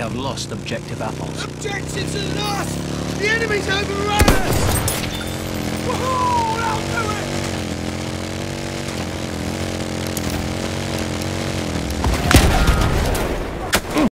have lost objective apples. Objectives are lost! The enemy's overrun us! Woohoo! I'll do it!